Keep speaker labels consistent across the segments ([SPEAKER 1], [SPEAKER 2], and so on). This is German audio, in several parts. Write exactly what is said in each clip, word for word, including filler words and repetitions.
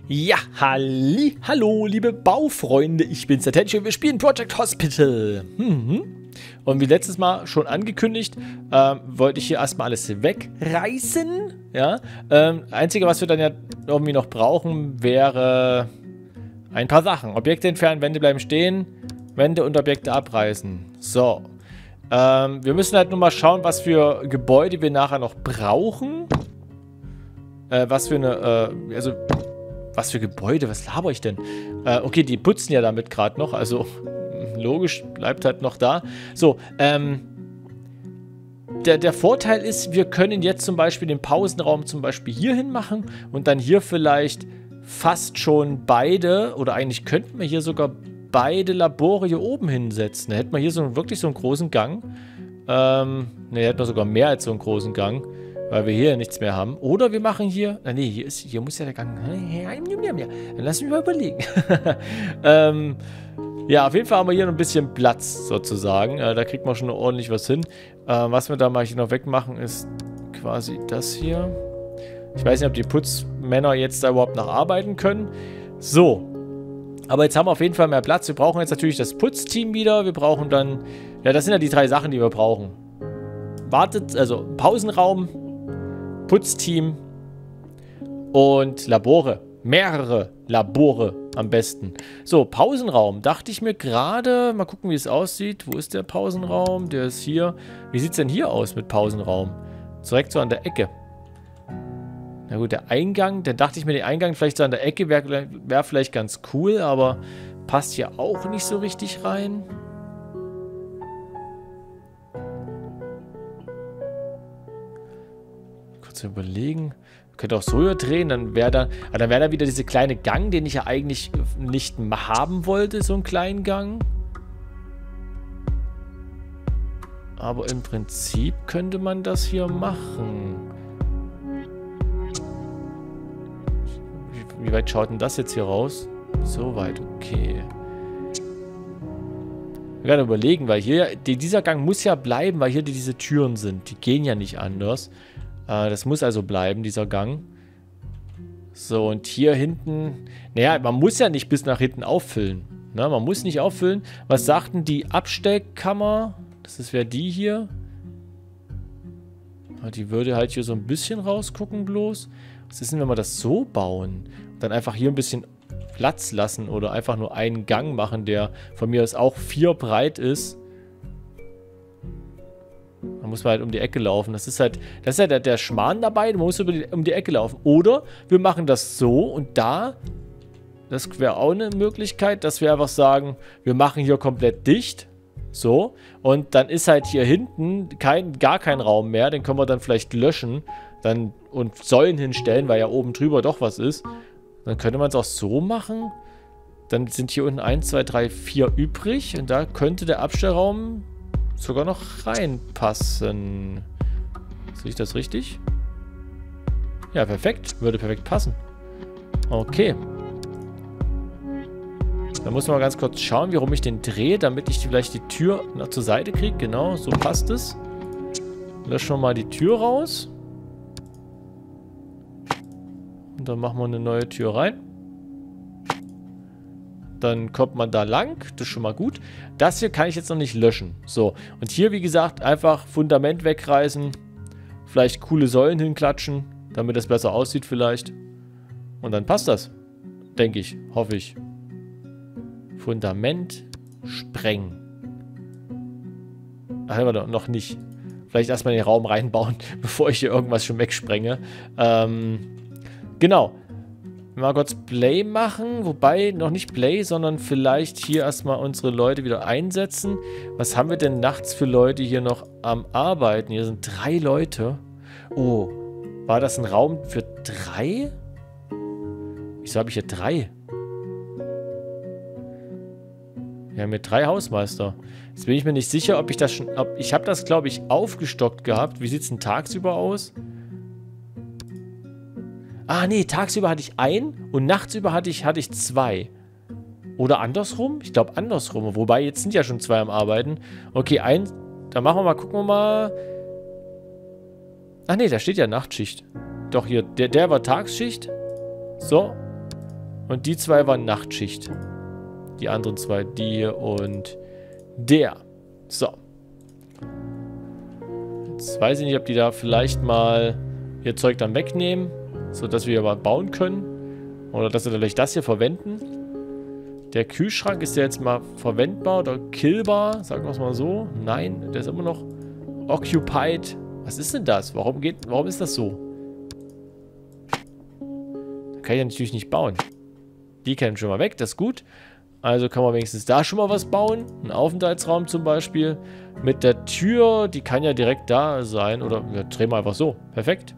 [SPEAKER 1] Ja, halli, hallo, liebe Baufreunde, ich bin's, der Tenchi und wir spielen Project Hospital. Mhm. Und wie letztes Mal schon angekündigt, ähm, wollte ich hier erstmal alles wegreißen. Ja, ähm, einzige, was wir dann ja irgendwie noch brauchen, wäre ein paar Sachen. Objekte entfernen, Wände bleiben stehen, Wände und Objekte abreißen. So, ähm, wir müssen halt nur mal schauen, was für Gebäude wir nachher noch brauchen. Äh, was für eine, äh, also... Was für Gebäude? Was laber ich denn? Äh, okay, die putzen ja damit gerade noch. Also, logisch, bleibt halt noch da. So, ähm... Der, der Vorteil ist, wir können jetzt zum Beispiel den Pausenraum zum Beispiel hier hin machen und dann hier vielleicht fast schon beide, oder eigentlich könnten wir hier sogar beide Labore hier oben hinsetzen. Da hätten wir hier so wirklich so einen großen Gang. Ähm, ne, hätten wir sogar mehr als so einen großen Gang. Weil wir hier nichts mehr haben. Oder wir machen hier... Na nee, hier, ist, hier muss ja der Gang... Dann lass mich mal überlegen. ähm, ja, auf jeden Fall haben wir hier noch ein bisschen Platz, sozusagen. Äh, da kriegt man schon ordentlich was hin. Äh, was wir da mal hier noch wegmachen, ist quasi das hier. Ich weiß nicht, ob die Putzmänner jetzt da überhaupt noch arbeiten können. So. Aber jetzt haben wir auf jeden Fall mehr Platz. Wir brauchen jetzt natürlich das Putzteam wieder. Wir brauchen dann... Ja, das sind ja die drei Sachen, die wir brauchen. Wartet, also Pausenraum... Putzteam und Labore. Mehrere Labore am besten. So, Pausenraum. Dachte ich mir gerade, mal gucken, wie es aussieht. Wo ist der Pausenraum? Der ist hier. Wie sieht es denn hier aus mit Pausenraum? Direkt so an der Ecke. Na gut, der Eingang, dann dachte ich mir, der Eingang vielleicht so an der Ecke wäre wär vielleicht ganz cool, aber passt hier auch nicht so richtig rein. Zu überlegen. Könnte auch so drehen, dann wäre da, aber dann wäre da wieder diese kleine Gang, den ich ja eigentlich nicht haben wollte, so einen kleinen Gang. Aber im Prinzip könnte man das hier machen. Wie, wie weit schaut denn das jetzt hier raus? So weit, okay. Wir werden überlegen, weil hier, die, dieser Gang muss ja bleiben, weil hier die, diese Türen sind. Die gehen ja nicht anders. Das muss also bleiben, dieser Gang. So, und hier hinten... Naja, man muss ja nicht bis nach hinten auffüllen. Ne? Man muss nicht auffüllen. Was sagt denn die Abstellkammer? Das wäre die hier. Die würde halt hier so ein bisschen rausgucken bloß. Was ist denn, wenn wir das so bauen? Und dann einfach hier ein bisschen Platz lassen oder einfach nur einen Gang machen, der von mir aus auch vier breit ist. Da muss man halt um die Ecke laufen. Das ist halt, das ist ja der, der Schmarrn dabei. Man muss über die, um die Ecke laufen. Oder wir machen das so und da, das wäre auch eine Möglichkeit, dass wir einfach sagen, wir machen hier komplett dicht. So. Und dann ist halt hier hinten kein, gar kein Raum mehr. Den können wir dann vielleicht löschen dann, und Säulen hinstellen, weil ja oben drüber doch was ist. Dann könnte man es auch so machen. Dann sind hier unten eins, zwei, drei, vier übrig. Und da könnte der Abstellraum sogar noch reinpassen. Sehe ich das richtig? Ja, perfekt. Würde perfekt passen. Okay. Dann muss man mal ganz kurz schauen, warum ich den drehe, damit ich vielleicht die Tür noch zur Seite kriege. Genau, so passt es. Löschen wir mal die Tür raus. Und dann machen wir eine neue Tür rein. Dann kommt man da lang. Das ist schon mal gut. Das hier kann ich jetzt noch nicht löschen. So. Und hier, wie gesagt, einfach Fundament wegreißen. Vielleicht coole Säulen hinklatschen, damit das besser aussieht vielleicht. Und dann passt das. Denke ich. Hoffe ich. Fundament sprengen. Ach, aber noch nicht. Vielleicht erstmal in den Raum reinbauen, bevor ich hier irgendwas schon wegsprenge. Ähm, genau. Mal kurz Play machen, wobei noch nicht Play, sondern vielleicht hier erstmal unsere Leute wieder einsetzen. Was haben wir denn nachts für Leute hier noch am Arbeiten? Hier sind drei Leute. Oh, war das ein Raum für drei? Wieso habe ich hier drei? Wir haben hier drei Hausmeister. Jetzt bin ich mir nicht sicher, ob ich das schon... Ob, ich habe das, glaube ich, aufgestockt gehabt. Wie sieht es denn tagsüber aus? Ah, nee, tagsüber hatte ich einen und nachtsüber hatte ich, hatte ich zwei. Oder andersrum? Ich glaube andersrum. Wobei, jetzt sind ja schon zwei am Arbeiten. Okay, ein... Dann machen wir mal, gucken wir mal... Ach nee, da steht ja Nachtschicht. Doch hier, der, der war Tagsschicht. So. Und die zwei waren Nachtschicht. Die anderen zwei, die hier und der. So. Jetzt weiß ich nicht, ob die da vielleicht mal ihr Zeug dann wegnehmen, sodass wir aber bauen können. Oder dass sie vielleicht das hier verwenden. Der Kühlschrank, ist der jetzt mal verwendbar oder killbar? Sagen wir es mal so. Nein, der ist immer noch occupied. Was ist denn das? Warum geht, warum ist das so? Da kann ich ja natürlich nicht bauen. Die können schon mal weg, das ist gut. Also kann man wenigstens da schon mal was bauen. Ein Aufenthaltsraum zum Beispiel. Mit der Tür, die kann ja direkt da sein. Oder wir drehen mal einfach so. Perfekt.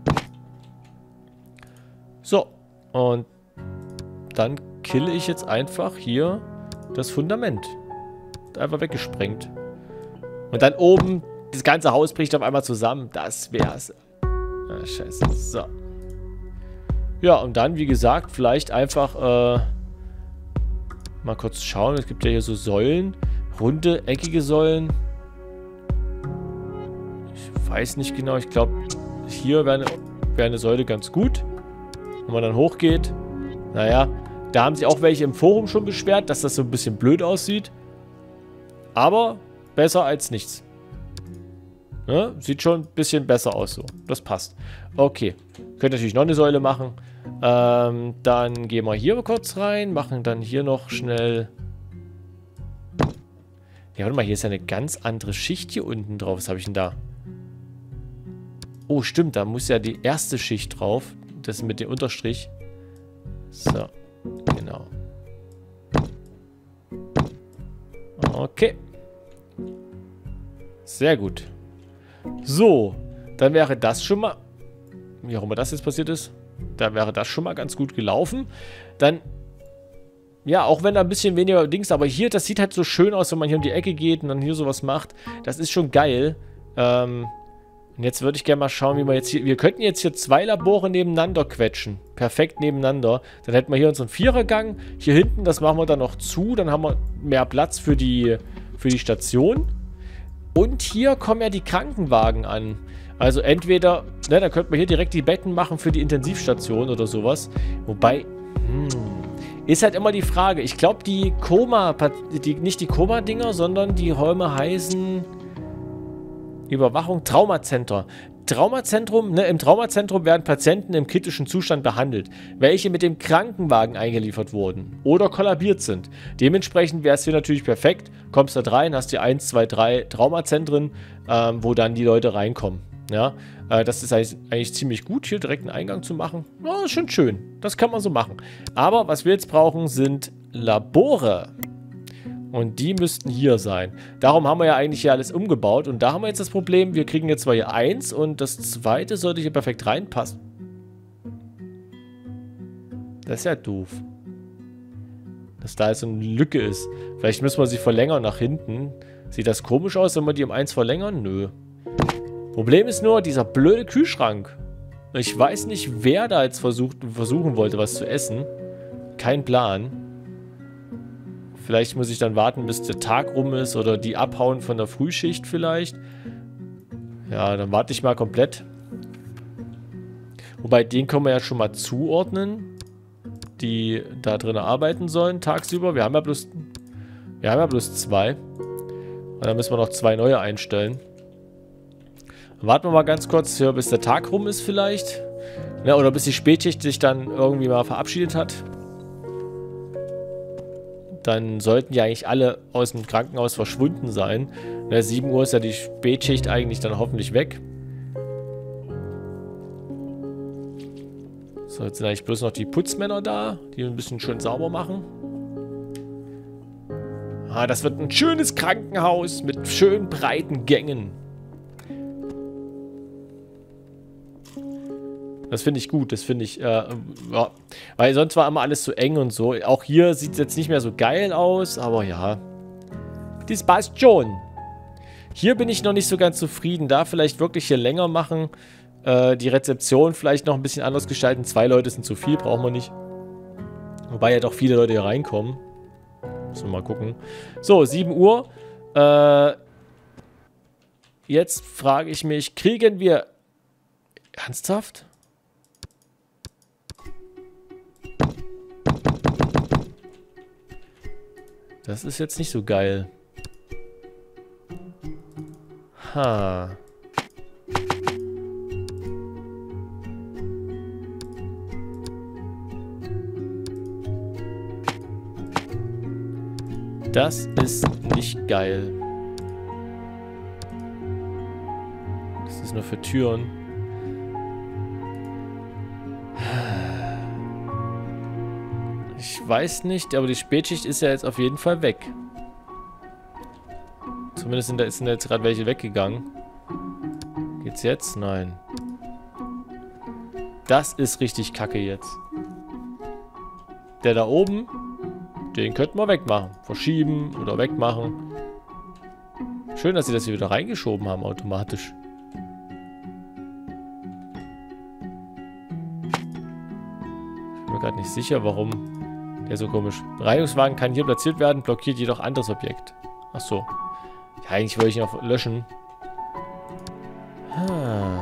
[SPEAKER 1] So. Und dann kille ich jetzt einfach hier das Fundament. Einfach weggesprengt. Und dann oben, das ganze Haus bricht auf einmal zusammen. Das wär's. Ah, scheiße. So. Ja, und dann, wie gesagt, vielleicht einfach, äh, mal kurz schauen. Es gibt ja hier so Säulen. Runde, eckige Säulen. Ich weiß nicht genau. Ich glaube, hier wäre eine, wär eine Säule ganz gut. Wenn man dann hochgeht. Naja, da haben sich auch welche im Forum schon beschwert, dass das so ein bisschen blöd aussieht. Aber besser als nichts. Ne? Sieht schon ein bisschen besser aus so. Das passt. Okay. Könnt natürlich noch eine Säule machen. Ähm, dann gehen wir hier kurz rein. Machen dann hier noch schnell... Ja, warte mal. Hier ist ja eine ganz andere Schicht hier unten drauf. Was habe ich denn da? Oh, stimmt. Da muss ja die erste Schicht drauf. Das mit dem Unterstrich. So. Genau. Okay. Sehr gut. So. Dann wäre das schon mal... Wie auch immer das jetzt passiert ist. Da wäre das schon mal ganz gut gelaufen. Dann... Ja, auch wenn da ein bisschen weniger Dings... Aber hier, das sieht halt so schön aus, wenn man hier um die Ecke geht und dann hier sowas macht. Das ist schon geil. Ähm... Und jetzt würde ich gerne mal schauen, wie wir jetzt hier... Wir könnten jetzt hier zwei Labore nebeneinander quetschen. Perfekt nebeneinander. Dann hätten wir hier unseren Vierergang. Hier hinten, das machen wir dann noch zu. Dann haben wir mehr Platz für die, für die Station. Und hier kommen ja die Krankenwagen an. Also entweder... Ne, da könnten wir hier direkt die Betten machen für die Intensivstation oder sowas. Wobei... Hm, ist halt immer die Frage. Ich glaube, die Koma... Die, nicht die Koma-Dinger, sondern die Räume heißen... Überwachung, Traumacenter. Traumazentrum, ne, im Traumazentrum werden Patienten im kritischen Zustand behandelt, welche mit dem Krankenwagen eingeliefert wurden oder kollabiert sind. Dementsprechend wäre es hier natürlich perfekt. Kommst da rein, hast hier eins, zwei, drei Traumazentren, ähm, wo dann die Leute reinkommen. Ja, äh, das ist eigentlich, eigentlich ziemlich gut, hier direkt einen Eingang zu machen. Ja, ist schon schön. Das kann man so machen. Aber was wir jetzt brauchen, sind Labore. Und die müssten hier sein. Darum haben wir ja eigentlich hier alles umgebaut. Und da haben wir jetzt das Problem, wir kriegen jetzt zwar hier eins und das zweite sollte hier perfekt reinpassen. Das ist ja doof. Dass da jetzt so eine Lücke ist. Vielleicht müssen wir sie verlängern nach hinten. Sieht das komisch aus, wenn wir die um eins verlängern? Nö. Problem ist nur, dieser blöde Kühlschrank. Ich weiß nicht, wer da jetzt versucht, versuchen wollte, was zu essen. Kein Plan. Vielleicht muss ich dann warten, bis der Tag rum ist oder die abhauen von der Frühschicht vielleicht. Ja, dann warte ich mal komplett. Wobei, den können wir ja schon mal zuordnen, die da drin arbeiten sollen tagsüber. Wir haben ja bloß, wir haben ja bloß zwei. Und dann müssen wir noch zwei neue einstellen. Dann warten wir mal ganz kurz, hier, bis der Tag rum ist vielleicht. Ja, oder bis die Spätschicht sich dann irgendwie mal verabschiedet hat. Dann sollten ja eigentlich alle aus dem Krankenhaus verschwunden sein. Na, sieben Uhr ist ja die Spätschicht eigentlich dann hoffentlich weg. So, jetzt sind eigentlich bloß noch die Putzmänner da, die ein bisschen schön sauber machen. Ah, das wird ein schönes Krankenhaus mit schön breiten Gängen. Das finde ich gut, das finde ich, äh, ja. Weil sonst war immer alles so eng und so. Auch hier sieht es jetzt nicht mehr so geil aus, aber ja. Das passt schon. Hier bin ich noch nicht so ganz zufrieden. Da vielleicht wirklich hier länger machen. Äh, die Rezeption vielleicht noch ein bisschen anders gestalten. Zwei Leute sind zu viel, brauchen wir nicht. Wobei ja doch viele Leute hier reinkommen. Müssen wir mal gucken. So, sieben Uhr. Äh, jetzt frage ich mich, kriegen wir... Ernsthaft? Das ist jetzt nicht so geil. Ha. Das ist nicht geil. Das ist nur für Türen. Ich weiß nicht, aber die Spätschicht ist ja jetzt auf jeden Fall weg. Zumindest sind da, sind da jetzt gerade welche weggegangen. Geht's jetzt? Nein. Das ist richtig kacke jetzt. Der da oben, den könnten wir wegmachen. Verschieben oder wegmachen. Schön, dass sie das hier wieder reingeschoben haben, automatisch. Ich bin mir gerade nicht sicher, warum der so komisch. Reinigungswagen kann hier platziert werden, blockiert jedoch anderes Objekt. Ach so. Ja, eigentlich wollte ich ihn auch löschen. Ah.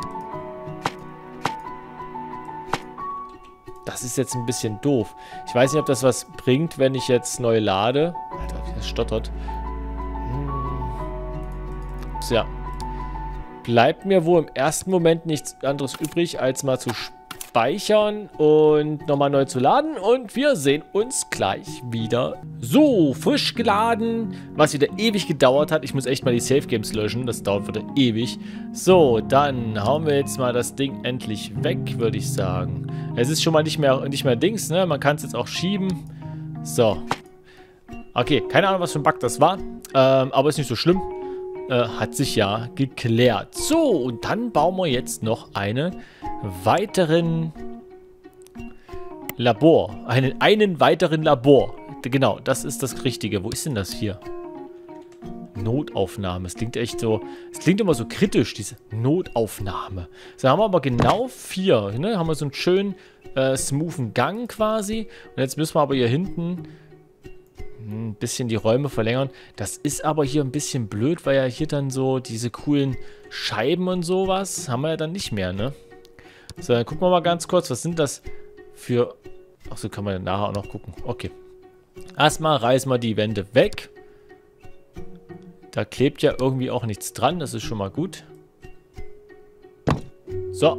[SPEAKER 1] Das ist jetzt ein bisschen doof. Ich weiß nicht, ob das was bringt, wenn ich jetzt neu lade. Alter, wie das stottert. Hm. So, ja. Bleibt mir wohl im ersten Moment nichts anderes übrig, als mal zu speichern und nochmal neu zu laden. Und wir sehen uns gleich wieder. So, frisch geladen, was wieder ewig gedauert hat. Ich muss echt mal die Save Games löschen, das dauert wieder ewig. So, dann hauen wir jetzt mal das Ding endlich weg, würde ich sagen. Es ist schon mal nicht mehr, nicht mehr Dings, ne? Man kann es jetzt auch schieben. So. Okay, keine Ahnung, was für ein Bug das war. Ähm, aber ist nicht so schlimm. Äh, hat sich ja geklärt. So, und dann bauen wir jetzt noch einen weiteren Labor. Einen, einen weiteren Labor. Genau, das ist das Richtige. Wo ist denn das hier? Notaufnahme. Es klingt echt so, es klingt immer so kritisch, diese Notaufnahme. So, haben wir aber genau vier. Ne? Haben wir so einen schönen, äh, smoothen Gang quasi. Und jetzt müssen wir aber hier hinten ein bisschen die Räume verlängern. Das ist aber hier ein bisschen blöd, weil ja hier dann so diese coolen Scheiben und sowas haben wir ja dann nicht mehr, ne? So, dann gucken wir mal ganz kurz, was sind das für... Achso, kann man nachher auch noch gucken. Okay. Erstmal reißen wir die Wände weg. Da klebt ja irgendwie auch nichts dran. Das ist schon mal gut. So.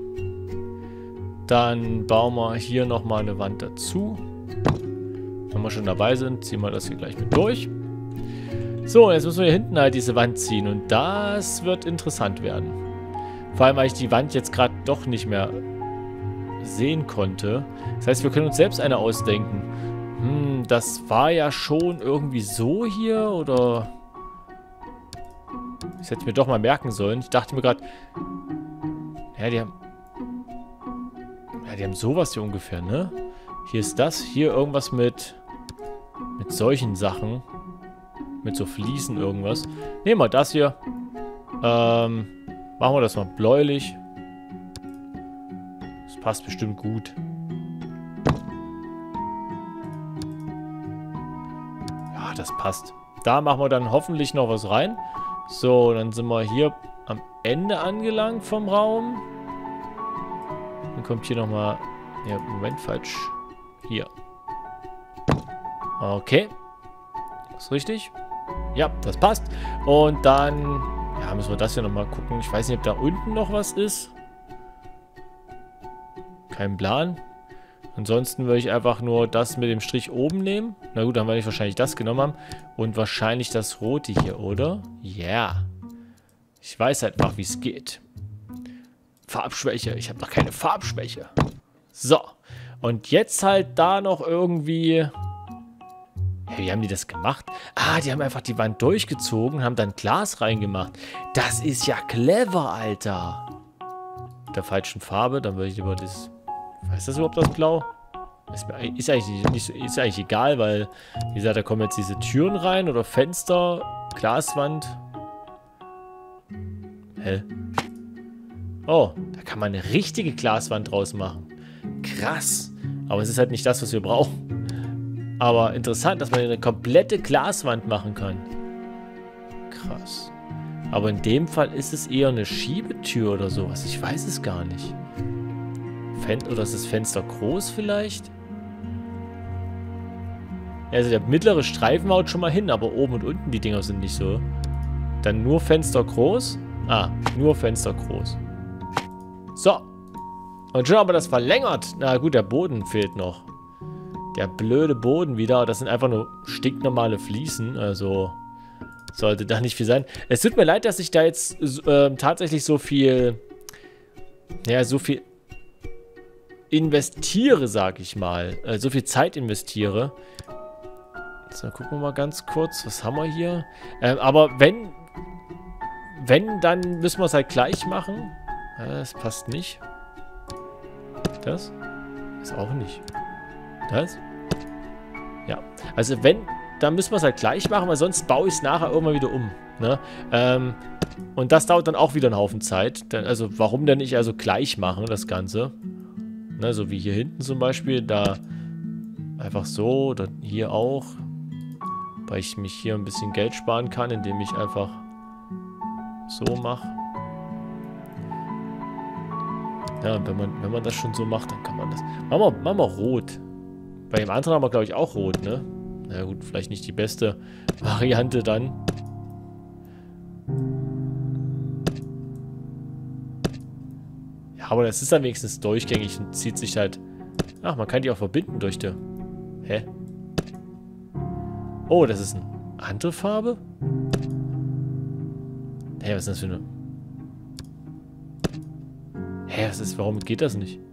[SPEAKER 1] Dann bauen wir hier nochmal eine Wand dazu. Wenn wir schon dabei sind, ziehen wir das hier gleich mit durch. So, jetzt müssen wir hier hinten halt diese Wand ziehen. Und das wird interessant werden. Vor allem, weil ich die Wand jetzt gerade doch nicht mehr sehen konnte. Das heißt, wir können uns selbst eine ausdenken. Hm, das war ja schon irgendwie so hier, oder... Das hätte ich mir doch mal merken sollen. Ich dachte mir gerade... Ja, die haben... Ja, die haben sowas hier ungefähr, ne? Hier ist das. Hier irgendwas mit... Mit solchen Sachen. Mit so Fliesen irgendwas. Nehmen wir das hier. Ähm... Machen wir das mal bläulich. Das passt bestimmt gut. Ja, das passt. Da machen wir dann hoffentlich noch was rein. So, dann sind wir hier am Ende angelangt vom Raum. Dann kommt hier nochmal... Ja, Moment, falsch. Hier. Okay. Ist richtig? Ja, das passt. Und dann... Ja, müssen wir das hier nochmal gucken. Ich weiß nicht, ob da unten noch was ist. Kein Plan. Ansonsten würde ich einfach nur das mit dem Strich oben nehmen. Na gut, dann werde ich wahrscheinlich das genommen haben. Und wahrscheinlich das rote hier, oder? Ja. Yeah. Ich weiß halt noch, wie es geht. Farbschwäche. Ich habe doch keine Farbschwäche. So. Und jetzt halt da noch irgendwie... Ja, wie haben die das gemacht? Ah, die haben einfach die Wand durchgezogen, haben dann Glas reingemacht. Das ist ja clever, Alter. Mit der falschen Farbe, dann würde ich lieber das... Weiß das überhaupt das Blau? Ist, ist, eigentlich nicht so, ist eigentlich egal, weil, wie gesagt, da kommen jetzt diese Türen rein oder Fenster, Glaswand. Hä? Oh, da kann man eine richtige Glaswand draus machen. Krass. Aber es ist halt nicht das, was wir brauchen. Aber interessant, dass man eine komplette Glaswand machen kann. Krass. Aber in dem Fall ist es eher eine Schiebetür oder sowas. Ich weiß es gar nicht. Fen- oder ist das Fenster groß vielleicht? Also der mittlere Streifen haut schon mal hin, aber oben und unten die Dinger sind nicht so. Dann nur Fenster groß. Ah, nur Fenster groß. So. Und schon haben wir das verlängert. Na gut, der Boden fehlt noch. Der blöde Boden wieder. Das sind einfach nur stinknormale Fliesen. Also sollte da nicht viel sein. Es tut mir leid, dass ich da jetzt äh, tatsächlich so viel... Ja, so viel investiere, sag ich mal. Äh, so viel Zeit investiere. So, gucken wir mal ganz kurz. Was haben wir hier? Ähm, aber wenn... Wenn, dann müssen wir es halt gleich machen. Ja, das passt nicht. Das? Ist auch nicht. Das? Ja. Also wenn, dann müssen wir es halt gleich machen, weil sonst baue ich es nachher irgendwann wieder um. Ne? Ähm, und das dauert dann auch wieder einen Haufen Zeit. Dann, also warum denn nicht also gleich machen, das Ganze? Ne, so wie hier hinten zum Beispiel. Da einfach so. Dann hier auch. Weil ich mich hier ein bisschen Geld sparen kann, indem ich einfach so mache. Ja, wenn man, wenn man das schon so macht, dann kann man das... Machen wir, machen wir rot. Bei dem anderen haben wir, glaube ich, auch rot, ne? Na gut, vielleicht nicht die beste Variante dann. Ja, aber das ist dann wenigstens durchgängig und zieht sich halt... Ach, man kann die auch verbinden durch die... Hä? Oh, das ist eine andere Farbe? Hä, was ist das für eine... Hä, was ist... Warum geht das nicht?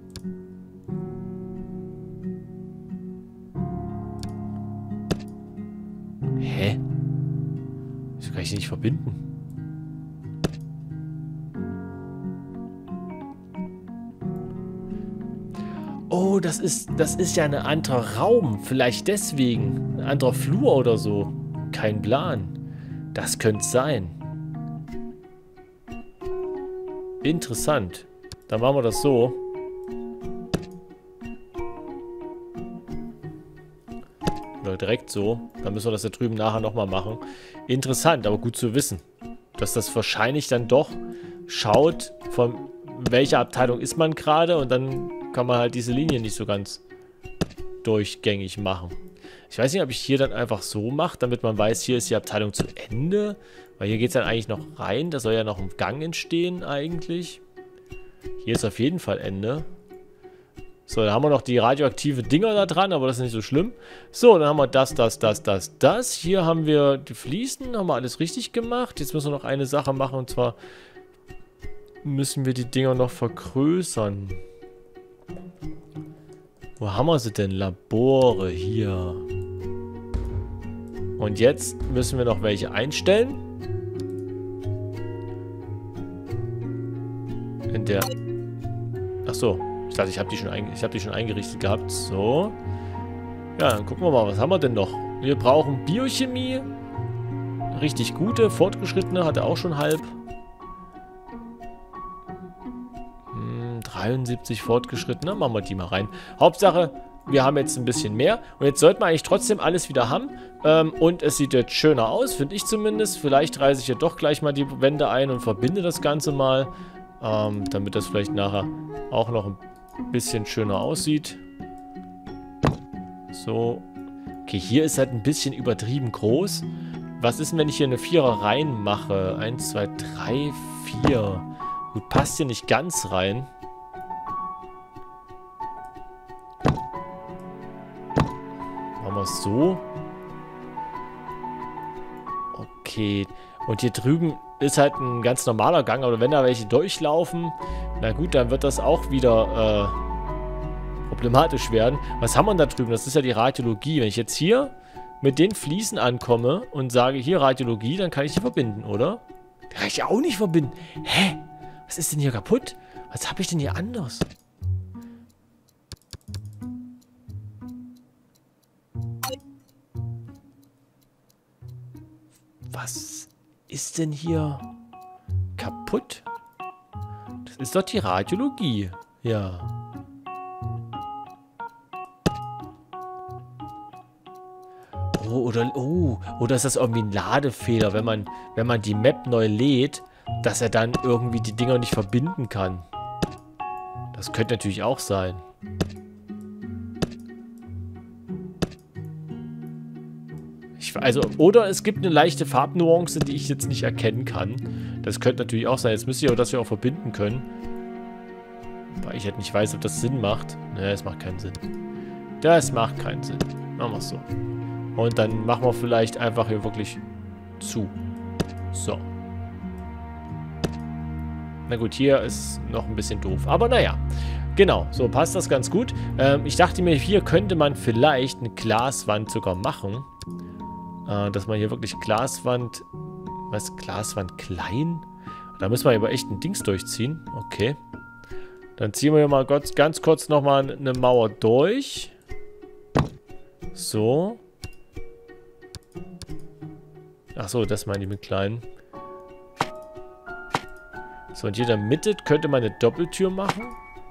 [SPEAKER 1] Hä? Wieso kann ich die nicht verbinden? Oh, das ist... Das ist ja ein anderer Raum. Vielleicht deswegen. Ein anderer Flur oder so. Kein Plan. Das könnte es sein. Interessant. Dann machen wir das so. Oder direkt so. Dann müssen wir das da drüben nachher nochmal machen. Interessant, aber gut zu wissen. Dass das wahrscheinlich dann doch schaut, von welcher Abteilung ist man gerade. Und dann kann man halt diese Linie nicht so ganz durchgängig machen. Ich weiß nicht, ob ich hier dann einfach so mache, damit man weiß, hier ist die Abteilung zu Ende. Weil hier geht es dann eigentlich noch rein. Da soll ja noch ein Gang entstehen eigentlich. Hier ist auf jeden Fall Ende. So, dann haben wir noch die radioaktive Dinger da dran, aber das ist nicht so schlimm. So, dann haben wir das, das, das, das, das. Hier haben wir die Fliesen, haben wir alles richtig gemacht. Jetzt müssen wir noch eine Sache machen und zwar müssen wir die Dinger noch vergrößern. Wo haben wir sie denn? Labore, hier. Und jetzt müssen wir noch welche einstellen. In der... Ach so. Ich dachte, ich habe die, schon ich hab die schon eingerichtet gehabt. So. Ja, dann gucken wir mal, was haben wir denn noch? Wir brauchen Biochemie. Richtig gute, fortgeschrittene. Hat er auch schon halb. Hm, dreiundsiebzig fortgeschrittene. Machen wir die mal rein. Hauptsache, wir haben jetzt ein bisschen mehr. Und jetzt sollten wir eigentlich trotzdem alles wieder haben. Ähm, und es sieht jetzt schöner aus, finde ich zumindest. Vielleicht reiße ich ja doch gleich mal die Wände ein und verbinde das Ganze mal. Ähm, damit das vielleicht nachher auch noch ein bisschen schöner aussieht. So. Okay, hier ist halt ein bisschen übertrieben groß. Was ist denn, wenn ich hier eine Vierer reinmache? Eins, zwei, drei, vier. Gut, passt hier nicht ganz rein. Machen wir es so. Okay. Und hier drüben ist halt ein ganz normaler Gang, aber wenn da welche durchlaufen, na gut, dann wird das auch wieder äh, problematisch werden. Was haben wir da drüben? Das ist ja die Radiologie. Wenn ich jetzt hier mit den Fliesen ankomme und sage, hier Radiologie, dann kann ich die verbinden, oder? Die kann ich auch nicht verbinden. Hä? Was ist denn hier kaputt? Was habe ich denn hier anders? Was ist denn hier kaputt? Das ist doch die Radiologie. Ja. Oh, oder, oh, oder ist das irgendwie ein Ladefehler, wenn man, wenn man die Map neu lädt, dass er dann irgendwie die Dinger nicht verbinden kann. Das könnte natürlich auch sein. Ich, also, oder es gibt eine leichte Farbnuance, die ich jetzt nicht erkennen kann. Das könnte natürlich auch sein. Jetzt müsste ich aber, dass wir auch verbinden können. Weil ich halt nicht weiß, ob das Sinn macht. Ne, das macht keinen Sinn. Das macht keinen Sinn. Machen wir es so. Und dann machen wir vielleicht einfach hier wirklich zu. So. Na gut, hier ist noch ein bisschen doof. Aber naja. Genau, so passt das ganz gut. Ähm, ich dachte mir, hier könnte man vielleicht eine Glaswand sogar machen. Äh, dass man hier wirklich Glaswand... Was? Glaswand klein? Da müssen wir aber echt ein Dings durchziehen. Okay. Dann ziehen wir hier mal ganz, ganz kurz nochmal eine Mauer durch. So. Achso, das meine ich mit klein. So, und hier in der Mitte könnte man eine Doppeltür machen.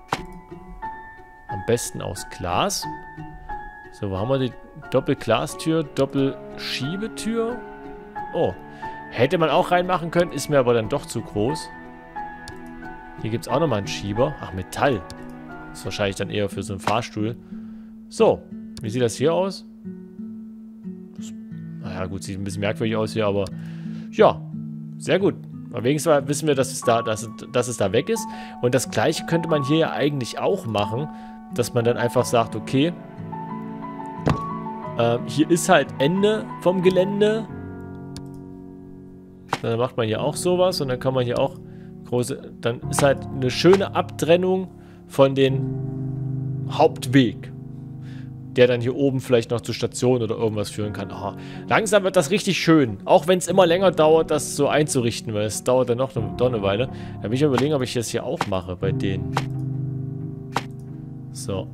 [SPEAKER 1] Am besten aus Glas. So, wo haben wir die Doppelglastür, Doppelschiebetür? Oh. Hätte man auch reinmachen können, ist mir aber dann doch zu groß. Hier gibt es auch nochmal einen Schieber. Ach, Metall. Ist wahrscheinlich dann eher für so einen Fahrstuhl. So, wie sieht das hier aus? Das, naja, gut, sieht ein bisschen merkwürdig aus hier, aber ja, sehr gut. Aber wenigstens wissen wir, dass es, da, dass, dass es da weg ist. Und das Gleiche könnte man hier ja eigentlich auch machen, dass man dann einfach sagt, okay, äh, hier ist halt Ende vom Gelände. Dann macht man hier auch sowas und dann kann man hier auch große, dann ist halt eine schöne Abtrennung von dem Hauptweg, der dann hier oben vielleicht noch zur Station oder irgendwas führen kann. Aha. Langsam wird das richtig schön, auch wenn es immer länger dauert, das so einzurichten, weil es dauert dann noch eine, doch eine Weile. Da will ich überlegen, ob ich das hier auch mache bei denen. So.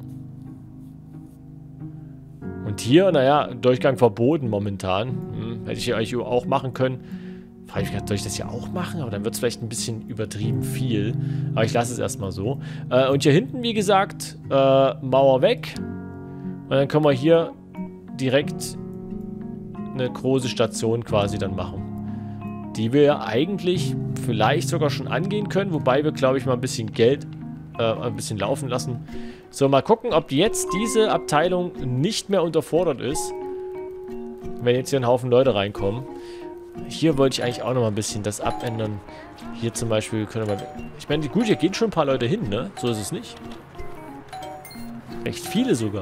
[SPEAKER 1] Und hier, naja, Durchgang verboten momentan. Hm, hätte ich hier eigentlich auch machen können. Frage ich mich, soll ich das hier auch machen? Aber dann wird es vielleicht ein bisschen übertrieben viel. Aber ich lasse es erstmal so. Äh, und hier hinten, wie gesagt, äh, Mauer weg. Und dann können wir hier direkt eine große Station quasi dann machen. Die wir eigentlich vielleicht sogar schon angehen können. Wobei wir, glaube ich, mal ein bisschen Geld äh, ein bisschen laufen lassen. So, mal gucken, ob jetzt diese Abteilung nicht mehr unterfordert ist. Wenn jetzt hier ein Haufen Leute reinkommen. Hier wollte ich eigentlich auch noch mal ein bisschen das abändern. Hier zum Beispiel können wir... Ich meine, gut, hier gehen schon ein paar Leute hin, ne? So ist es nicht. Recht viele sogar.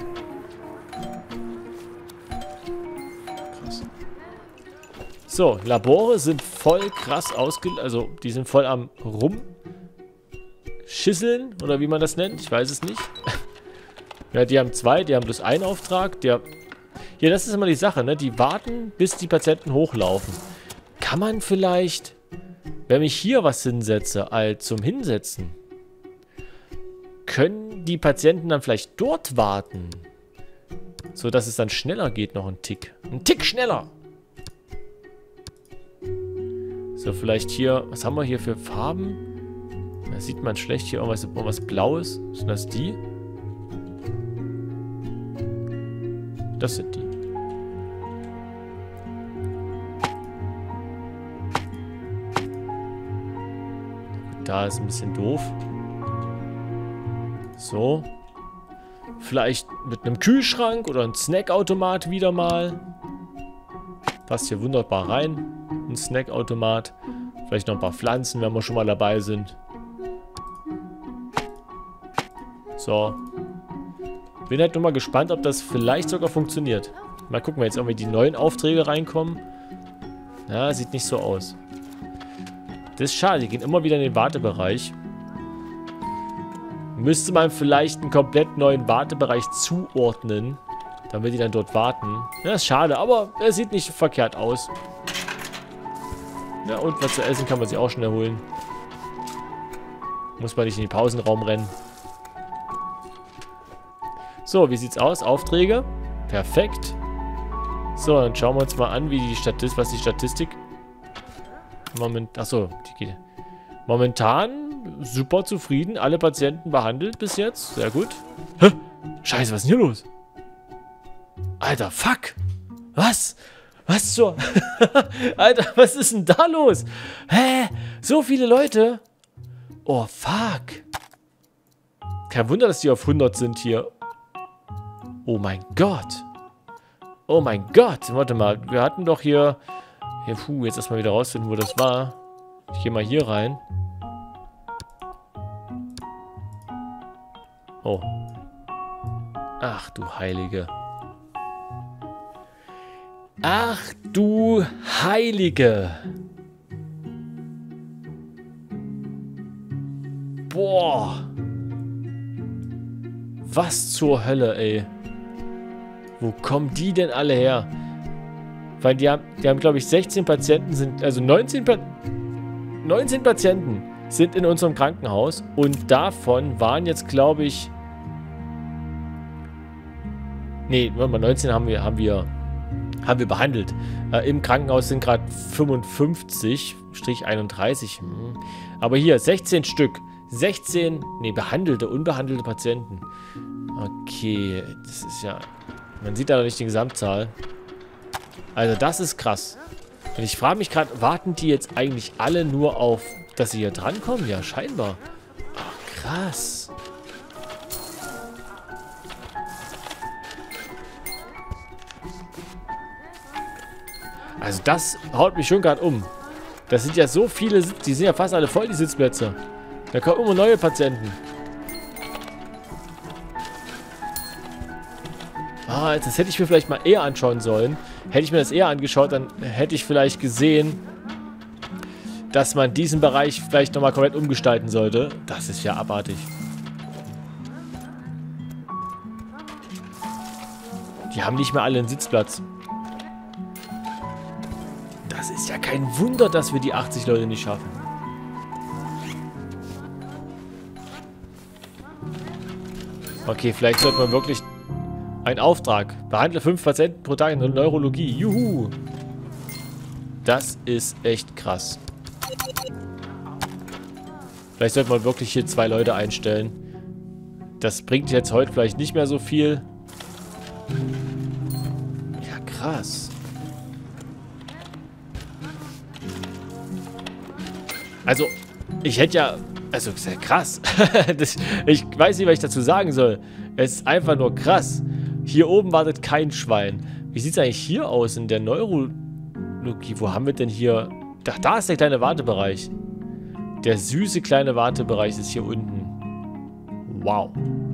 [SPEAKER 1] Krass. So, Labore sind voll krass ausge... Also, die sind voll am Rumschisseln, oder wie man das nennt. Ich weiß es nicht. Ja, die haben zwei, die haben bloß einen Auftrag. Der... Ja, das ist immer die Sache, ne? Die warten, bis die Patienten hochlaufen. Kann man vielleicht, wenn ich hier was hinsetze, als zum Hinsetzen, können die Patienten dann vielleicht dort warten? So, dass es dann schneller geht, noch ein Tick. Ein Tick schneller! So, vielleicht hier, was haben wir hier für Farben? Da sieht man schlecht hier irgendwas, irgendwas Blaues. Sind das die? Das sind die. Da ist ein bisschen doof. So. Vielleicht mit einem Kühlschrank oder einem Snackautomat wieder mal. Passt hier wunderbar rein. Ein Snackautomat. Vielleicht noch ein paar Pflanzen, wenn wir schon mal dabei sind. So. Bin halt nur mal gespannt, ob das vielleicht sogar funktioniert. Mal gucken, wenn jetzt irgendwie die neuen Aufträge reinkommen. Ja, sieht nicht so aus. Das ist schade, die gehen immer wieder in den Wartebereich. Müsste man vielleicht einen komplett neuen Wartebereich zuordnen, damit die dann dort warten. Ja, ist schade, aber er sieht nicht verkehrt aus. Ja, und was zu essen kann man sich auch schnell holen. Muss man nicht in den Pausenraum rennen. So, wie sieht's aus? Aufträge? Perfekt. So, dann schauen wir uns mal an, wie die Statistik, was die Statistik... Moment, achso, die geht. Momentan super zufrieden. Alle Patienten behandelt bis jetzt. Sehr gut. Hä? Scheiße, was ist denn hier los? Alter, fuck. Was? Was zur... Alter, was ist denn da los? Hä? So viele Leute? Oh, fuck. Kein Wunder, dass die auf hundert sind hier. Oh mein Gott. Oh mein Gott, warte mal. Wir hatten doch hier... hier puh, jetzt erstmal wieder rausfinden, wo das war. Ich gehe mal hier rein. Oh. Ach du Heilige. Ach du Heilige. Boah. Was zur Hölle, ey. Wo kommen die denn alle her? Weil die haben, die haben glaube ich, sechzehn Patienten sind, also neunzehn, pa neunzehn Patienten sind in unserem Krankenhaus. Und davon waren jetzt, glaube ich... Nee, warte mal, neunzehn haben wir, haben wir, haben wir behandelt. Äh, Im Krankenhaus sind gerade fünfundfünfzig, einunddreißig. Hm. Aber hier, sechzehn Stück. sechzehn, nee, behandelte, unbehandelte Patienten. Okay, das ist ja... Man sieht da noch nicht die Gesamtzahl. Also das ist krass. Und ich frage mich gerade, warten die jetzt eigentlich alle nur auf, dass sie hier drankommen? Ja, scheinbar. Ach, krass. Also das haut mich schon gerade um. Das sind ja so viele, die sind ja fast alle voll, die Sitzplätze. Da kommen immer neue Patienten. Ah, das hätte ich mir vielleicht mal eher anschauen sollen. Hätte ich mir das eher angeschaut, dann hätte ich vielleicht gesehen, dass man diesen Bereich vielleicht nochmal komplett umgestalten sollte. Das ist ja abartig. Die haben nicht mehr alle einen Sitzplatz. Das ist ja kein Wunder, dass wir die achtzig Leute nicht schaffen. Okay, vielleicht sollte man wirklich... Ein Auftrag. Behandle fünf Patienten pro Tag in der Neurologie. Juhu. Das ist echt krass. Vielleicht sollte man wirklich hier zwei Leute einstellen. Das bringt jetzt heute vielleicht nicht mehr so viel. Ja, krass. Also, ich hätte ja... Also, das ist ja krass. das, ich weiß nicht, was ich dazu sagen soll. Es ist einfach nur krass. Hier oben wartet kein Schwein. Wie sieht es eigentlich hier aus in der Neurologie? Wo haben wir denn hier... Ach, da ist der kleine Wartebereich. Der süße kleine Wartebereich ist hier unten. Wow.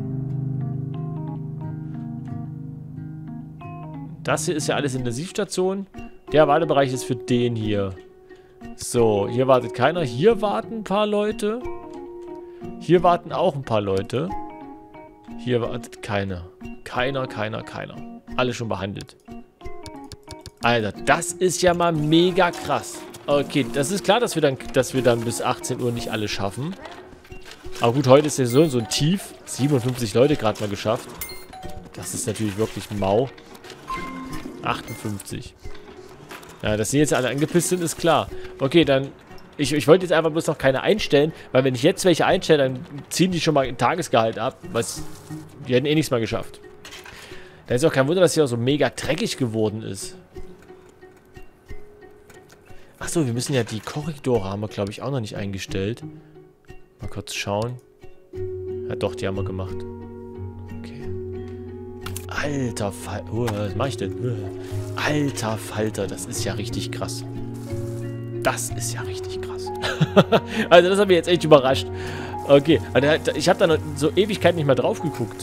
[SPEAKER 1] Das hier ist ja alles Intensivstation. Der Wartebereich ist für den hier. So, hier wartet keiner. Hier warten ein paar Leute. Hier warten auch ein paar Leute. Hier wartet keiner. Keiner, keiner, keiner. Alle schon behandelt. Alter, das ist ja mal mega krass. Okay, das ist klar, dass wir dann, dass wir dann bis achtzehn Uhr nicht alle schaffen. Aber gut, heute ist ja so, so ein Tief. siebenundfünfzig Leute gerade mal geschafft. Das ist natürlich wirklich mau. achtundfünfzig. Ja, dass sie jetzt alle angepisst sind, ist klar. Okay, dann... Ich, ich wollte jetzt einfach bloß noch keine einstellen, weil wenn ich jetzt welche einstelle, dann ziehen die schon mal ein Tagesgehalt ab. Was... Die hätten eh nichts mal geschafft. Da ist auch kein Wunder, dass hier auch so mega dreckig geworden ist. Achso, wir müssen ja die Korridore haben wir, glaube ich, auch noch nicht eingestellt. Mal kurz schauen. Ja doch, die haben wir gemacht. Okay. Alter Falter. Oh, was mache ich denn? Alter Falter, das ist ja richtig krass. Das ist ja richtig krass. Also das hat mich jetzt echt überrascht. Okay, also ich habe da noch so Ewigkeit nicht mehr drauf geguckt.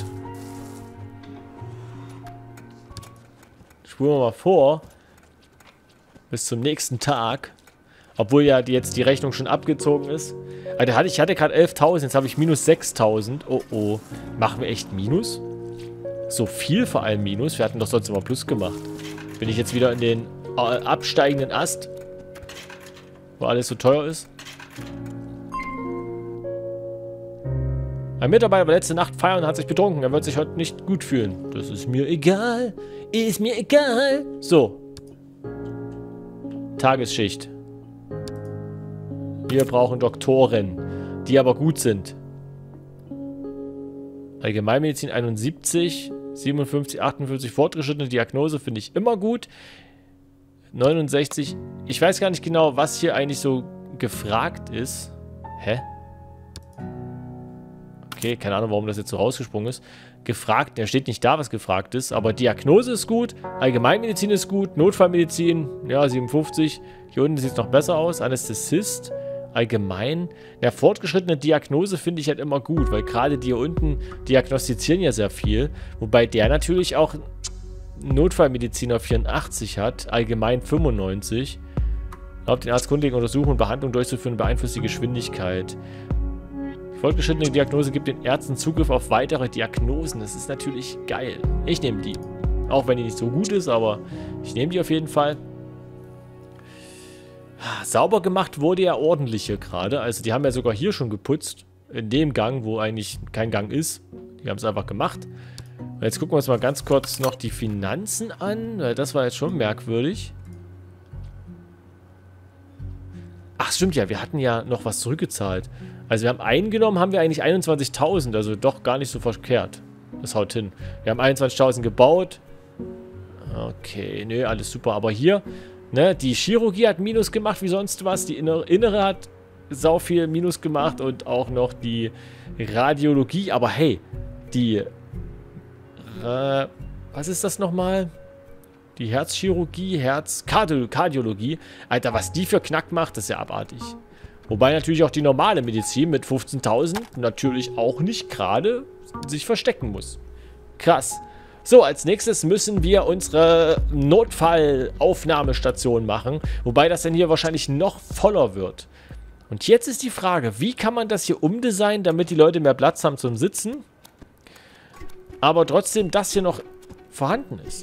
[SPEAKER 1] Spulen wir mal vor. Bis zum nächsten Tag. Obwohl ja die jetzt die Rechnung schon abgezogen ist. Also hatte, ich hatte gerade elftausend, jetzt habe ich minus sechstausend. Oh oh. Machen wir echt Minus? So viel vor allem Minus. Wir hatten doch sonst immer Plus gemacht. Bin ich jetzt wieder in den äh, absteigenden Ast. Wo alles so teuer ist. Ein Mitarbeiter war letzte Nacht feiern und hat sich betrunken. Er wird sich heute nicht gut fühlen. Das ist mir egal. Ist mir egal. So. Tagesschicht. Wir brauchen Doktoren, die aber gut sind. Allgemeinmedizin einundsiebzig, siebenundfünfzig, achtundfünfzig, fortgeschrittene Diagnose finde ich immer gut. neunundsechzig, ich weiß gar nicht genau, was hier eigentlich so gefragt ist. Hä? Okay, keine Ahnung, warum das jetzt so rausgesprungen ist. Gefragt, da steht nicht da, was gefragt ist, aber Diagnose ist gut, Allgemeinmedizin ist gut, Notfallmedizin, ja, siebenundfünfzig. Hier unten sieht es noch besser aus, Anästhesist, allgemein. Ja, fortgeschrittene Diagnose finde ich halt immer gut, weil gerade die hier unten diagnostizieren ja sehr viel, wobei der natürlich auch Notfallmediziner vierundachtzig hat, allgemein fünfundneunzig. Erlaubt den Arzt grundlegende Untersuchungen und Behandlung durchzuführen, beeinflusst die Geschwindigkeit. Die fortgeschrittene Diagnose gibt den Ärzten Zugriff auf weitere Diagnosen. Das ist natürlich geil. Ich nehme die. Auch wenn die nicht so gut ist, aber ich nehme die auf jeden Fall. Sauber gemacht wurde ja ordentlich hier gerade. Also die haben ja sogar hier schon geputzt. In dem Gang, wo eigentlich kein Gang ist. Die haben es einfach gemacht. Und jetzt gucken wir uns mal ganz kurz noch die Finanzen an. Weil das war jetzt schon merkwürdig. Ach, stimmt ja. Wir hatten ja noch was zurückgezahlt. Also wir haben eingenommen, haben wir eigentlich einundzwanzigtausend, also doch gar nicht so verkehrt. Das haut hin. Wir haben einundzwanzigtausend gebaut. Okay, nö, alles super. Aber hier, ne, die Chirurgie hat Minus gemacht wie sonst was. Die Innere, Innere hat sau viel Minus gemacht und auch noch die Radiologie. Aber hey, die, äh, was ist das nochmal? Die Herzchirurgie, Herzkardiologie. Alter, was die für Knack macht, das ist ja abartig. Wobei natürlich auch die normale Medizin mit fünfzehntausend natürlich auch nicht gerade sich verstecken muss. Krass. So, als nächstes müssen wir unsere Notfallaufnahmestation machen. Wobei das dann hier wahrscheinlich noch voller wird. Und jetzt ist die Frage, wie kann man das hier umdesignen, damit die Leute mehr Platz haben zum Sitzen, aber trotzdem das hier noch vorhanden ist.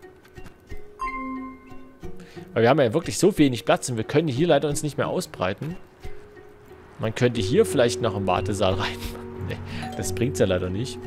[SPEAKER 1] Weil wir haben ja wirklich so wenig Platz und wir können hier leider uns nicht mehr ausbreiten. Man könnte hier vielleicht noch im Wartesaal rein. Nee, das bringt es ja leider nicht.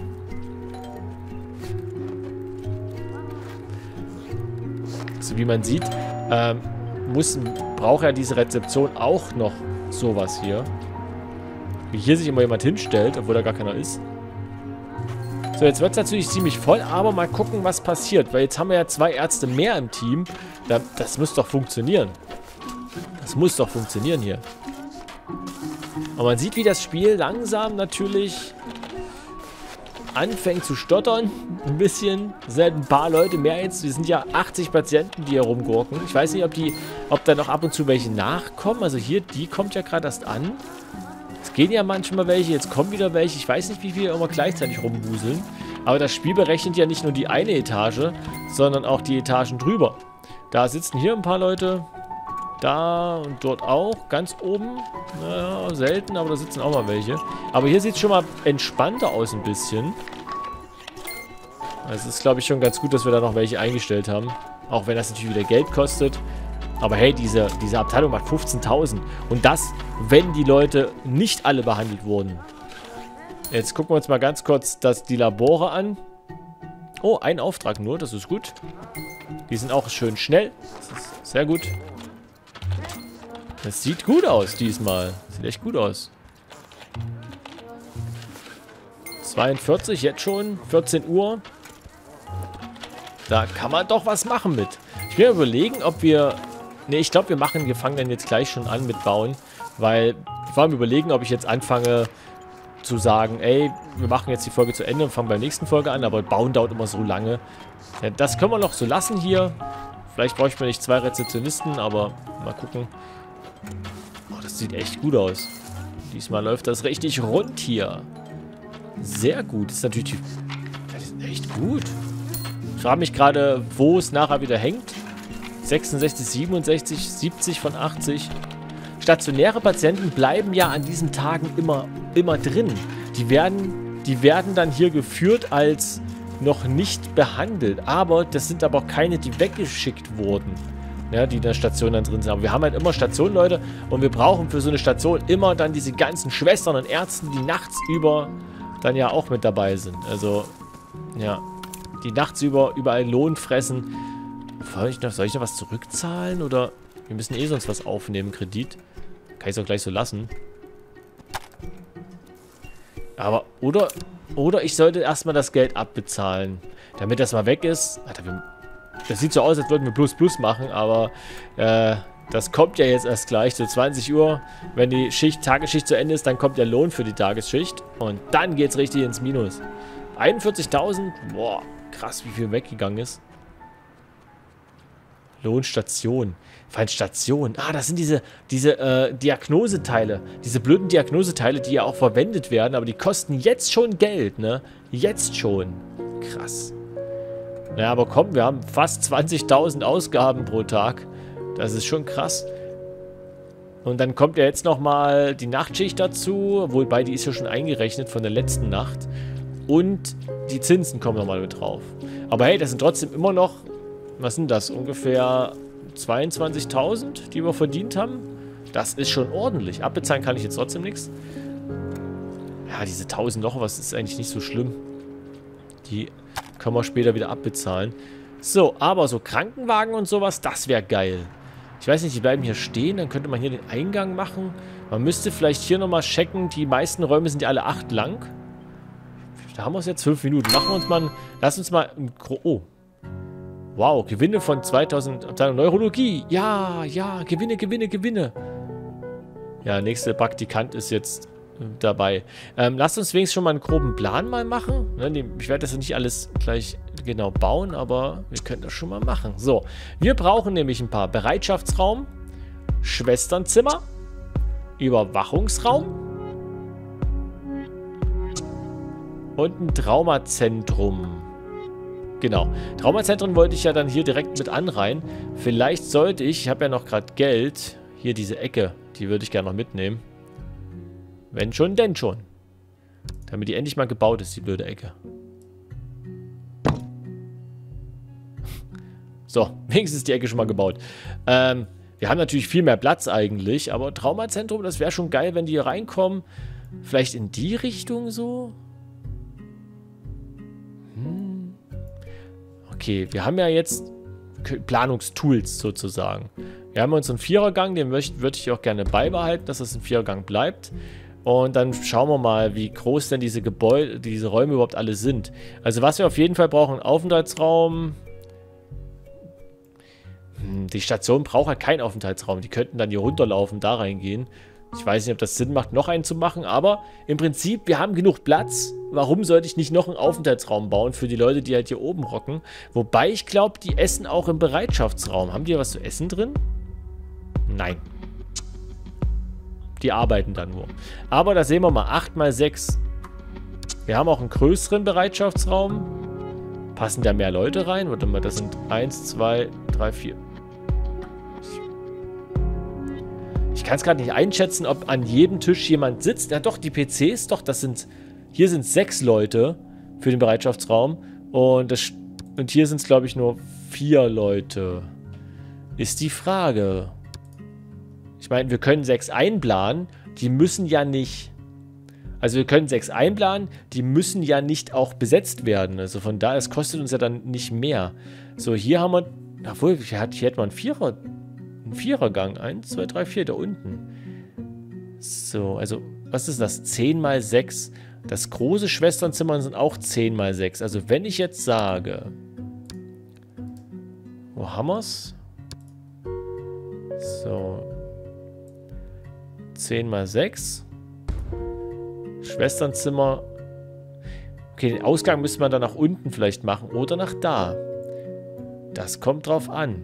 [SPEAKER 1] So wie man sieht, ähm, muss, braucht ja diese Rezeption auch noch sowas hier. Wie hier sich immer jemand hinstellt, obwohl da gar keiner ist. So, jetzt wird es natürlich ziemlich voll, aber mal gucken, was passiert. Weil jetzt haben wir ja zwei Ärzte mehr im Team. Das muss doch funktionieren. Das muss doch funktionieren hier. Und man sieht, wie das Spiel langsam natürlich anfängt zu stottern. Ein bisschen. Es sind halt ein paar Leute mehr jetzt. Wir sind ja achtzig Patienten, die hier rumgurken. Ich weiß nicht, ob die, ob da noch ab und zu welche nachkommen. Also hier, die kommt ja gerade erst an. Es gehen ja manchmal welche, jetzt kommen wieder welche. Ich weiß nicht, wie viele immer gleichzeitig rumwuseln. Aber das Spiel berechnet ja nicht nur die eine Etage, sondern auch die Etagen drüber. Da sitzen hier ein paar Leute. Da und dort auch, ganz oben. Naja, selten, aber da sitzen auch mal welche. Aber hier sieht es schon mal entspannter aus ein bisschen. Also es ist, glaube ich, schon ganz gut, dass wir da noch welche eingestellt haben. Auch wenn das natürlich wieder Geld kostet. Aber hey, diese, diese Abteilung macht fünfzehntausend. Und das, wenn die Leute nicht alle behandelt wurden. Jetzt gucken wir uns mal ganz kurz das, die Labore an. Oh, ein Auftrag nur, das ist gut. Die sind auch schön schnell. Das ist sehr gut. Das sieht gut aus diesmal. Sieht echt gut aus. zweiundvierzig, jetzt schon. vierzehn Uhr. Da kann man doch was machen mit. Ich will überlegen, ob wir... Ne, ich glaube, wir machen, wir fangen dann jetzt gleich schon an mit Bauen. Weil ich war am Überlegen, ob ich jetzt anfange zu sagen, ey, wir machen jetzt die Folge zu Ende und fangen bei der nächsten Folge an. Aber Bauen dauert immer so lange. Ja, das können wir noch so lassen hier. Vielleicht brauche ich mir nicht zwei Rezeptionisten, aber mal gucken. Oh, das sieht echt gut aus. Diesmal läuft das richtig rund hier. Sehr gut. Das ist natürlich... Das ist echt gut. Ich frage mich gerade, wo es nachher wieder hängt. sechsundsechzig, siebenundsechzig, siebzig von achtzig. Stationäre Patienten bleiben ja an diesen Tagen immer, immer drin. Die werden, die werden dann hier geführt als noch nicht behandelt. Aber das sind aber auch keine, die weggeschickt wurden. Ja, die in der Station dann drin sind. Aber wir haben halt immer Stationen, Leute. Und wir brauchen für so eine Station immer dann diese ganzen Schwestern und Ärzte, die nachts über dann ja auch mit dabei sind. Also, ja. Die nachts über überall Lohn fressen. Soll ich noch, soll ich noch was zurückzahlen? Oder wir müssen eh sonst was aufnehmen, Kredit. Kann ich es auch gleich so lassen. Aber, oder, oder ich sollte erstmal das Geld abbezahlen. Damit das mal weg ist. Alter, wir... Das sieht so aus, als wollten wir Plus Plus machen, aber äh, das kommt ja jetzt erst gleich, so zwanzig Uhr. Wenn die Schicht, Tagesschicht zu Ende ist, dann kommt der Lohn für die Tagesschicht. Und dann geht's richtig ins Minus. einundvierzigtausend. Boah, krass, wie viel weggegangen ist. Lohnstation. Fallen Station. Ah, das sind diese, diese äh, Diagnoseteile. Diese blöden Diagnoseteile, die ja auch verwendet werden. Aber die kosten jetzt schon Geld, ne? Jetzt schon. Krass. Naja, aber komm, wir haben fast zwanzigtausend Ausgaben pro Tag. Das ist schon krass. Und dann kommt ja jetzt nochmal die Nachtschicht dazu. Wobei, die ist ja schon eingerechnet von der letzten Nacht. Und die Zinsen kommen nochmal mit drauf. Aber hey, das sind trotzdem immer noch... Was sind das? Ungefähr zweiundzwanzigtausend, die wir verdient haben. Das ist schon ordentlich. Abbezahlen kann ich jetzt trotzdem nichts. Ja, diese tausend noch was ist eigentlich nicht so schlimm. Die können wir später wieder abbezahlen. So, aber so Krankenwagen und sowas, das wäre geil. Ich weiß nicht, die bleiben hier stehen. Dann könnte man hier den Eingang machen. Man müsste vielleicht hier nochmal checken. Die meisten Räume sind ja alle acht lang. Da haben wir es jetzt fünf Minuten. Machen wir uns mal... Lass uns mal... Ein oh. Wow, Gewinne von zweitausend Abteilung Neurologie. Ja, ja, Gewinne, Gewinne, Gewinne. Ja, nächster Praktikant ist jetzt äh, dabei. Ähm, lasst uns wenigstens schon mal einen groben Plan mal machen. Ne, ich werde das nicht alles gleich genau bauen, aber wir können das schon mal machen. So, wir brauchen nämlich ein paar Bereitschaftsraum, Schwesternzimmer, Überwachungsraum und ein Traumazentrum. Genau. Traumazentren wollte ich ja dann hier direkt mit anreihen. Vielleicht sollte ich, ich habe ja noch gerade Geld, hier diese Ecke, die würde ich gerne noch mitnehmen. Wenn schon, denn schon. Damit die endlich mal gebaut ist, die blöde Ecke. So, wenigstens ist die Ecke schon mal gebaut. Ähm, wir haben natürlich viel mehr Platz eigentlich, aber Traumazentrum, das wäre schon geil, wenn die hier reinkommen. Vielleicht in die Richtung so? Hm. Okay, wir haben ja jetzt Planungstools sozusagen. Wir haben unseren Vierergang, den würde ich auch gerne beibehalten, dass das ein Vierergang bleibt. Und dann schauen wir mal, wie groß denn diese Gebäude, diese Räume überhaupt alle sind. Also was wir auf jeden Fall brauchen, Aufenthaltsraum. Hm, die Station braucht halt keinen Aufenthaltsraum. Die könnten dann hier runterlaufen, da reingehen. Ich weiß nicht, ob das Sinn macht, noch einen zu machen, aber im Prinzip, wir haben genug Platz. Warum sollte ich nicht noch einen Aufenthaltsraum bauen für die Leute, die halt hier oben rocken? Wobei ich glaube, die essen auch im Bereitschaftsraum. Haben die was zu essen drin? Nein. Die arbeiten da nur. Aber da sehen wir mal, acht mal sechs. Wir haben auch einen größeren Bereitschaftsraum. Passen da mehr Leute rein? Warte mal, das sind eins, zwei, drei, vier. Ich kann es gerade nicht einschätzen, ob an jedem Tisch jemand sitzt. Ja doch, die P Cs, doch, das sind... Hier sind sechs Leute für den Bereitschaftsraum. Und, das, und hier sind es, glaube ich, nur vier Leute. Ist die Frage. Ich meine, wir können sechs einplanen. Die müssen ja nicht... Also wir können sechs einplanen. Die müssen ja nicht auch besetzt werden. Also von daher, es kostet uns ja dann nicht mehr. So, hier haben wir... Obwohl, hier hätten wir einen Vierer... Ein Vierergang. Eins, zwei, drei, vier, da unten. So, also, was ist das? zehn mal sechs. Das große Schwesternzimmer sind auch zehn mal sechs. Also, wenn ich jetzt sage... Wo haben wir's? So. zehn mal sechs. Schwesternzimmer. Okay, den Ausgang müsste man dann nach unten vielleicht machen. Oder nach da. Das kommt drauf an.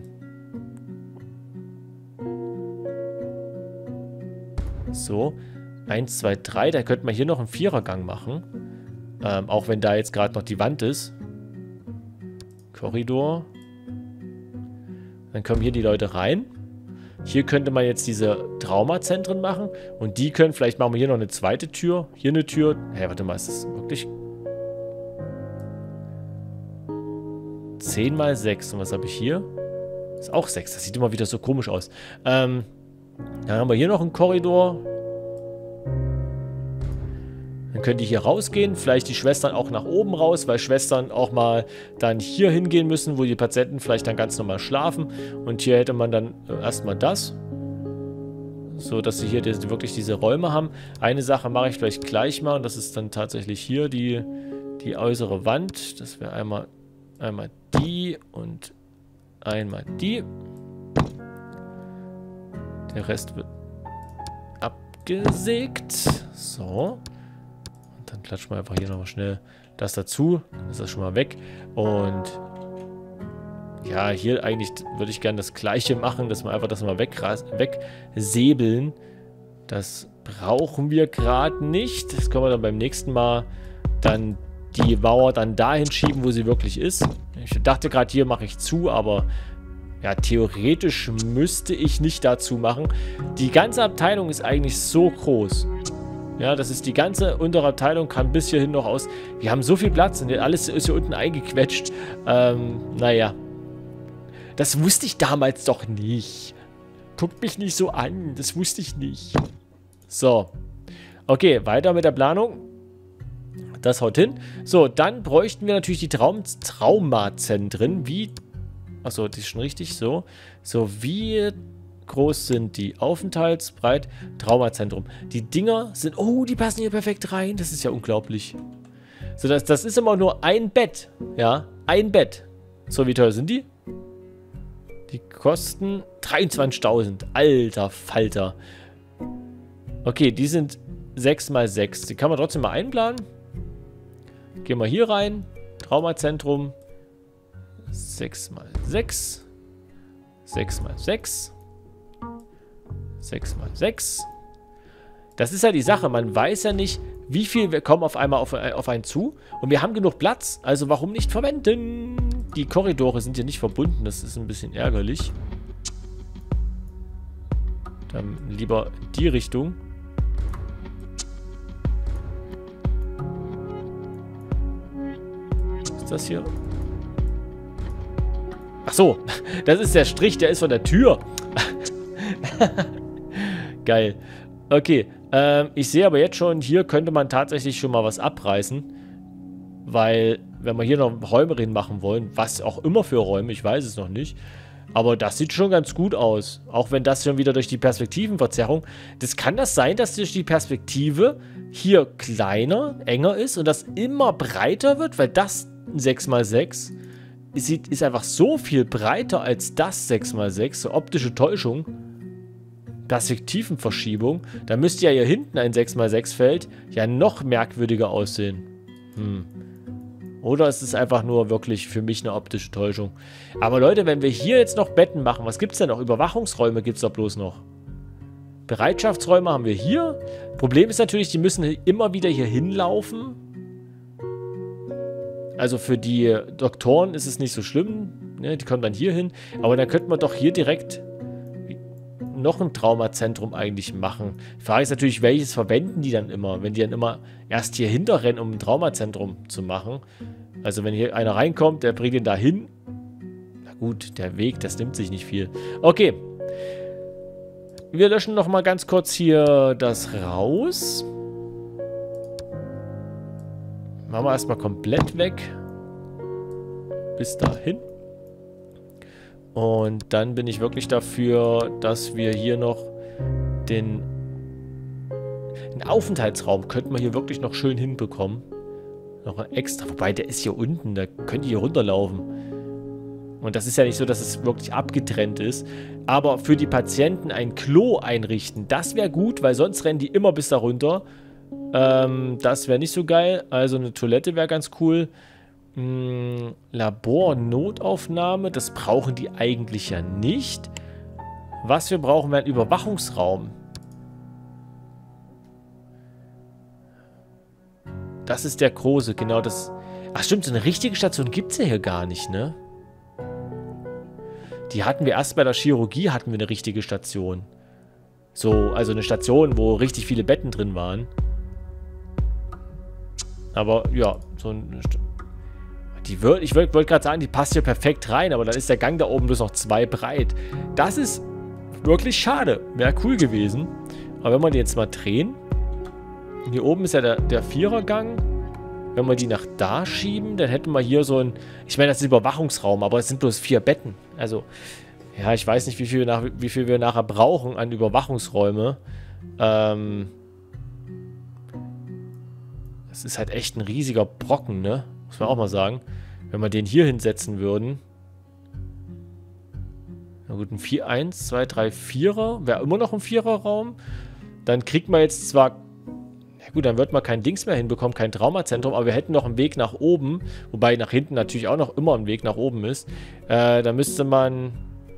[SPEAKER 1] So, eins, zwei, drei, da könnte man hier noch einen Vierergang machen. Ähm, auch wenn da jetzt gerade noch die Wand ist. Korridor. Dann kommen hier die Leute rein. Hier könnte man jetzt diese Traumazentren machen. Und die können, vielleicht machen wir hier noch eine zweite Tür. Hier eine Tür. Hä, hey, warte mal, ist das wirklich... zehn mal sechs. Und was habe ich hier? Ist auch sechs. Das sieht immer wieder so komisch aus. Ähm... Dann haben wir hier noch einen Korridor. Dann können die hier rausgehen. Vielleicht die Schwestern auch nach oben raus, weil Schwestern auch mal dann hier hingehen müssen, wo die Patienten vielleicht dann ganz normal schlafen. Und hier hätte man dann erstmal das. So, dass sie hier die, wirklich diese Räume haben. Eine Sache mache ich vielleicht gleich mal. Und das ist dann tatsächlich hier die, die äußere Wand. Das wäre einmal, einmal die und einmal die. Der Rest wird abgesägt. So. Und Dann klatschen wir einfach hier nochmal schnell das dazu. Dann ist das schon mal weg. Und ja, hier eigentlich würde ich gerne das Gleiche machen, dass wir einfach das mal wegsäbeln. Das brauchen wir gerade nicht. Das können wir dann beim nächsten Mal dann die Mauer dann dahin schieben, wo sie wirklich ist. Ich dachte gerade, hier mache ich zu, aber ja, theoretisch müsste ich nicht dazu machen. Die ganze Abteilung ist eigentlich so groß. Ja, das ist die ganze untere Abteilung, kann bis hierhin noch aus. Wir haben so viel Platz und alles ist hier unten eingequetscht. Ähm, naja. Das wusste ich damals doch nicht. Guckt mich nicht so an, das wusste ich nicht. So. Okay, weiter mit der Planung. Das haut hin. So, dann bräuchten wir natürlich die Traum Traumazentren. Wie... Achso, das ist schon richtig. So. So, wie groß sind die? Aufenthaltsbreit, Traumazentrum. Die Dinger sind... Oh, die passen hier perfekt rein. Das ist ja unglaublich. So, das, das ist immer nur ein Bett. Ja, ein Bett. So, wie teuer sind die? Die kosten dreiundzwanzigtausend. Alter Falter. Okay, die sind sechs mal sechs. Die kann man trotzdem mal einplanen. Gehen wir hier rein. Traumazentrum. sechs mal sechs. sechs mal sechs. sechs mal sechs. Das ist ja die Sache. Man weiß ja nicht, wie viel wir kommen auf einmal auf, auf einen zu. Und wir haben genug Platz. Also warum nicht verwenden? Die Korridore sind hier nicht verbunden. Das ist ein bisschen ärgerlich. Dann lieber die Richtung. Was ist das hier? Ach so, das ist der Strich, der ist von der Tür. Geil. Okay, ähm, ich sehe aber jetzt schon, hier könnte man tatsächlich schon mal was abreißen. Weil, wenn wir hier noch Räume drin machen wollen, was auch immer für Räume, ich weiß es noch nicht. Aber das sieht schon ganz gut aus. Auch wenn das schon wieder durch die Perspektivenverzerrung... Das kann das sein, dass durch die Perspektive hier kleiner, enger ist und das immer breiter wird, weil das ein sechs mal sechs ist, ist einfach so viel breiter als das sechs mal sechs, so optische Täuschung. Perspektivenverschiebung. Da müsste ja hier hinten ein sechs mal sechs Feld ja noch merkwürdiger aussehen. Hm. Oder es ist einfach nur wirklich für mich eine optische Täuschung. Aber Leute, wenn wir hier jetzt noch Betten machen, was gibt es denn noch? Überwachungsräume gibt es doch bloß noch. Bereitschaftsräume haben wir hier. Problem ist natürlich, die müssen immer wieder hier hinlaufen. Also für die Doktoren ist es nicht so schlimm. Ne? Die kommen dann hier hin. Aber dann könnte man doch hier direkt noch ein Traumazentrum eigentlich machen. Die Frage ist natürlich, welches verwenden die dann immer? Wenn die dann immer erst hier hinterrennen, um ein Traumazentrum zu machen. Also wenn hier einer reinkommt, der bringt ihn da hin. Na gut, der Weg, das nimmt sich nicht viel. Okay. Wir löschen noch mal ganz kurz hier das raus. Machen wir erstmal komplett weg. Bis dahin. Und dann bin ich wirklich dafür, dass wir hier noch den, den Aufenthaltsraum könnten wir hier wirklich noch schön hinbekommen. Noch ein extra, wobei der ist hier unten, da könnt ihr hier runterlaufen. Und das ist ja nicht so, dass es wirklich abgetrennt ist. Aber für die Patienten ein Klo einrichten, das wäre gut, weil sonst rennen die immer bis da runter. Ähm, das wäre nicht so geil. Also eine Toilette wäre ganz cool. Hm, Labor-Notaufnahme, das brauchen die eigentlich ja nicht. Was wir brauchen, wäre ein Überwachungsraum. Das ist der große, genau das. Ach stimmt, so eine richtige Station gibt es ja hier gar nicht, ne? Die hatten wir erst bei der Chirurgie, hatten wir eine richtige Station. So, also eine Station, wo richtig viele Betten drin waren. Aber ja, so ein... Die wird, ich wollte gerade sagen, die passt hier perfekt rein, aber dann ist der Gang da oben bloß noch zwei breit. Das ist wirklich schade. Wäre cool gewesen. Aber wenn wir die jetzt mal drehen, hier oben ist ja der, der Vierergang. Wenn wir die nach da schieben, dann hätten wir hier so ein, ich meine, das ist Überwachungsraum, aber es sind bloß vier Betten. Also, ja, ich weiß nicht, wie viel wir, nach, wie viel wir nachher brauchen an Überwachungsräume. Ähm, das ist halt echt ein riesiger Brocken, ne? Muss man auch mal sagen. Wenn wir den hier hinsetzen würden. Na gut, ein vier, eins, zwei, drei, vierer. Wäre immer noch ein Viererraum. Dann kriegt man jetzt zwar... Ja gut, dann wird man kein Dings mehr hinbekommen, kein Traumazentrum, aber wir hätten noch einen Weg nach oben, wobei nach hinten natürlich auch noch immer ein Weg nach oben ist. Äh, da müsste man...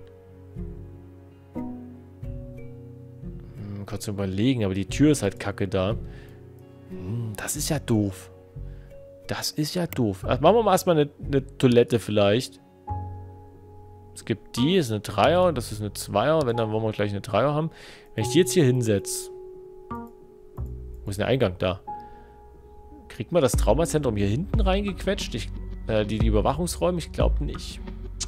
[SPEAKER 1] Hm, kurz überlegen, aber die Tür ist halt kacke da. Hm, das ist ja doof. Das ist ja doof. Also machen wir mal erstmal eine, eine Toilette vielleicht. Es gibt die, ist eine Dreier, das ist eine Zweier. Wenn, dann wollen wir gleich eine Dreier haben. Wenn ich die jetzt hier hinsetze... Wo ist der Eingang da? Kriegt man das Traumazentrum hier hinten reingequetscht? Ich, äh, die, die Überwachungsräume? Ich glaube nicht.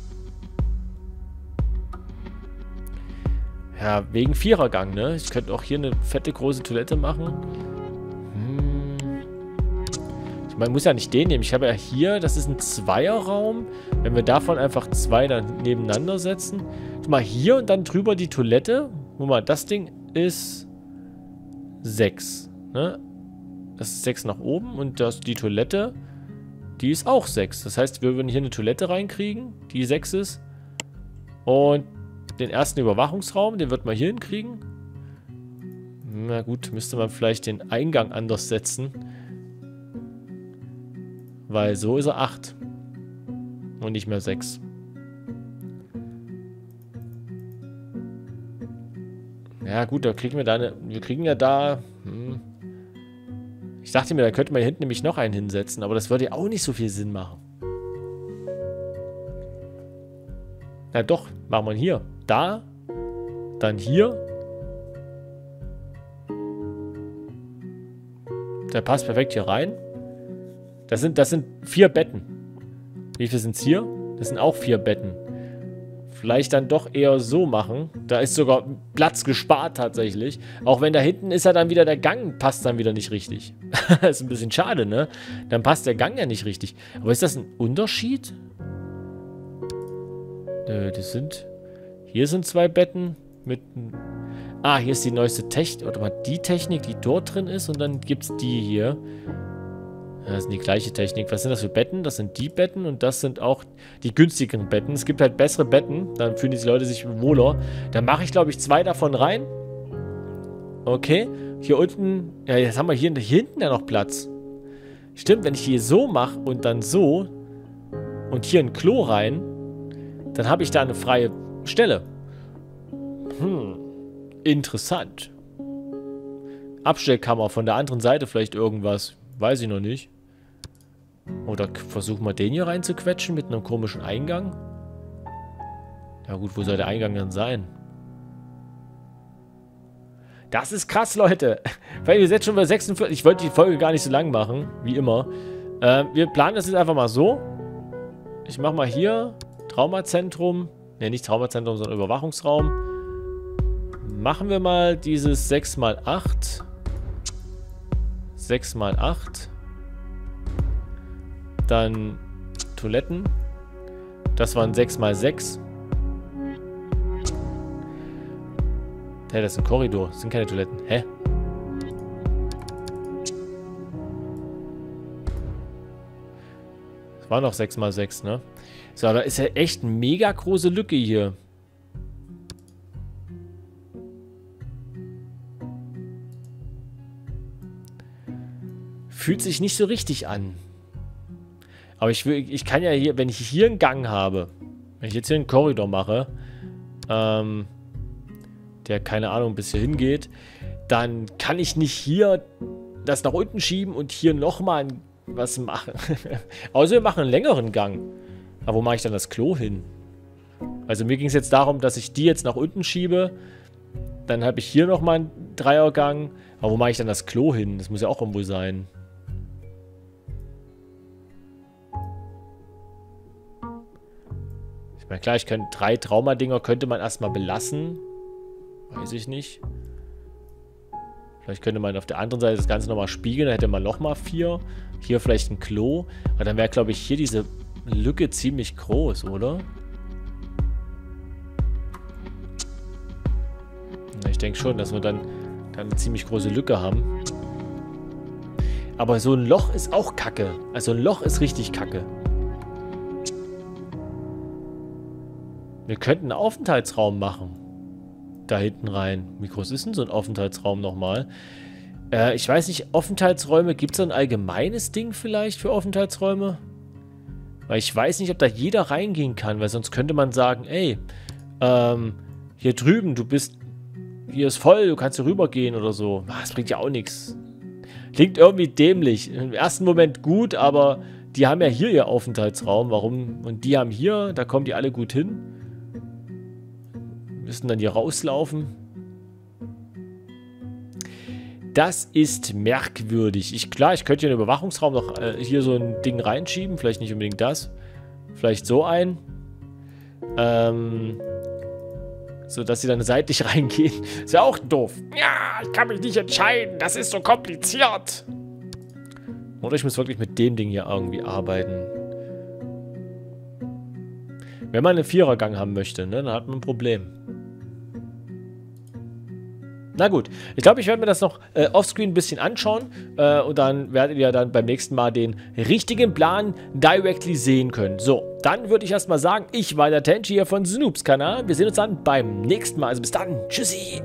[SPEAKER 1] Ja, wegen Vierergang, ne? Ich könnte auch hier eine fette große Toilette machen. Hm. Ich meine, muss ja nicht den nehmen. Ich habe ja hier, das ist ein Zweierraum. Wenn wir davon einfach zwei dann nebeneinander setzen. Mal hier und dann drüber die Toilette. Guck mal, das Ding ist sechs. Ne? Das ist sechs nach oben und das, die Toilette, die ist auch sechs. Das heißt, wir würden hier eine Toilette reinkriegen, die sechs ist. Und den ersten Überwachungsraum, den wird man hier hinkriegen. Na gut, müsste man vielleicht den Eingang anders setzen. Weil so ist er acht. Und nicht mehr sechs. Ja gut, da kriegen wir da eine... Wir kriegen ja da... Hm, ich dachte mir, da könnte man hier hinten nämlich noch einen hinsetzen, aber das würde ja auch nicht so viel Sinn machen. Na doch, machen wir hier. Da, dann hier. Der passt perfekt hier rein. Das sind, das sind vier Betten. Wie viele sind es hier? Das sind auch vier Betten. Vielleicht dann doch eher so machen. Da ist sogar Platz gespart tatsächlich. Auch wenn da hinten ist ja dann wieder der Gang, passt dann wieder nicht richtig. Das ist ein bisschen schade, ne? Dann passt der Gang ja nicht richtig. Aber ist das ein Unterschied? Nö, das sind... Hier sind zwei Betten mit... Ah, hier ist die neueste Technik. Oder mal die Technik, die dort drin ist. Und dann gibt es die hier. Das ist die gleiche Technik. Was sind das für Betten? Das sind die Betten und das sind auch die günstigeren Betten. Es gibt halt bessere Betten. Dann fühlen die Leute sich wohler. Dann mache ich, glaube ich, zwei davon rein. Okay. Hier unten... Ja, jetzt haben wir hier, hier hinten ja noch Platz. Stimmt, wenn ich hier so mache und dann so und hier ein Klo rein, dann habe ich da eine freie Stelle. Hm. Interessant. Abstellkammer von der anderen Seite vielleicht irgendwas. Weiß ich noch nicht. Oder versuchen wir den hier reinzuquetschen mit einem komischen Eingang. Ja gut, wo soll der Eingang dann sein? Das ist krass, Leute. Weil wir sind jetzt schon bei sechsundvierzig. Ich wollte die Folge gar nicht so lang machen, wie immer. Äh, wir planen das jetzt einfach mal so. Ich mache mal hier Traumazentrum. Ne, nicht Traumazentrum, sondern Überwachungsraum. Machen wir mal dieses sechs mal acht. sechs mal acht. Dann Toiletten. Das waren sechs mal sechs. Hä, das ist ein Korridor. Das sind keine Toiletten. Hä? Das war noch sechs mal sechs, ne? So, da ist ja echt eine mega große Lücke hier. Fühlt sich nicht so richtig an. Aber ich, will, ich kann ja hier, wenn ich hier einen Gang habe, wenn ich jetzt hier einen Korridor mache, ähm, der, keine Ahnung, bis hier hingeht, dann kann ich nicht hier das nach unten schieben und hier nochmal was machen. Außer wir machen einen längeren Gang. Aber wo mache ich dann das Klo hin? Also mir ging es jetzt darum, dass ich die jetzt nach unten schiebe. Dann habe ich hier nochmal einen Dreiergang. Aber wo mache ich dann das Klo hin? Das muss ja auch irgendwo sein. Ich meine, klar, ich könnte drei Traumadinger könnte man erstmal belassen. Weiß ich nicht. Vielleicht könnte man auf der anderen Seite das Ganze nochmal spiegeln. Dann hätte man nochmal vier. Hier vielleicht ein Klo. Aber dann wäre, glaube ich, hier diese Lücke ziemlich groß, oder? Ich denke schon, dass wir dann, dann eine ziemlich große Lücke haben. Aber so ein Loch ist auch kacke. Also ein Loch ist richtig kacke. Wir könnten einen Aufenthaltsraum machen. Da hinten rein. Wie groß ist denn so ein Aufenthaltsraum nochmal? Äh, ich weiß nicht, Aufenthaltsräume, gibt es da ein allgemeines Ding vielleicht für Aufenthaltsräume? Weil ich weiß nicht, ob da jeder reingehen kann, weil sonst könnte man sagen, ey, ähm, hier drüben, du bist, hier ist voll, du kannst hier rübergehen oder so. Das bringt ja auch nichts. Klingt irgendwie dämlich. Im ersten Moment gut, aber die haben ja hier ihr Aufenthaltsraum. Warum? Und die haben hier, da kommen die alle gut hin. Müssen dann hier rauslaufen. Das ist merkwürdig. Ich, klar, ich könnte hier einen Überwachungsraum noch äh, hier so ein Ding reinschieben. Vielleicht nicht unbedingt das. Vielleicht so ein. Ähm, so dass sie dann seitlich reingehen. Ist ja auch doof. Ja, ich kann mich nicht entscheiden. Das ist so kompliziert. Oder ich muss wirklich mit dem Ding hier irgendwie arbeiten. Wenn man einen Vierergang haben möchte, ne, dann hat man ein Problem. Na gut, ich glaube, ich werde mir das noch äh, offscreen ein bisschen anschauen äh, und dann werdet ihr dann beim nächsten Mal den richtigen Plan directly sehen können. So, dann würde ich erstmal sagen, ich war der Tenchi hier von Snoop's Kanal. Wir sehen uns dann beim nächsten Mal. Also bis dann. Tschüssi.